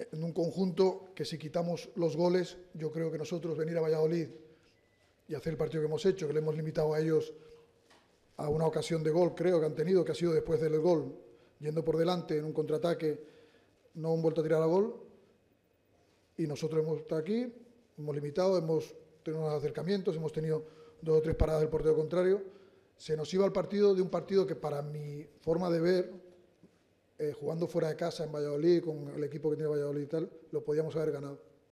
en un conjunto que si quitamos los goles, yo creo que nosotros venir a Valladolid y hacer el partido que hemos hecho, que le hemos limitado a ellos a una ocasión de gol, creo que han tenido, que ha sido después del gol, yendo por delante en un contraataque, no han vuelto a tirar a gol, y nosotros hemos estado aquí, hemos limitado, hemos tenido unos acercamientos, hemos tenido 2 o 3 paradas del portero contrario. Se nos iba el partido de un partido que para mi forma de ver, jugando fuera de casa en Valladolid, con el equipo que tiene Valladolid y tal, lo podíamos haber ganado.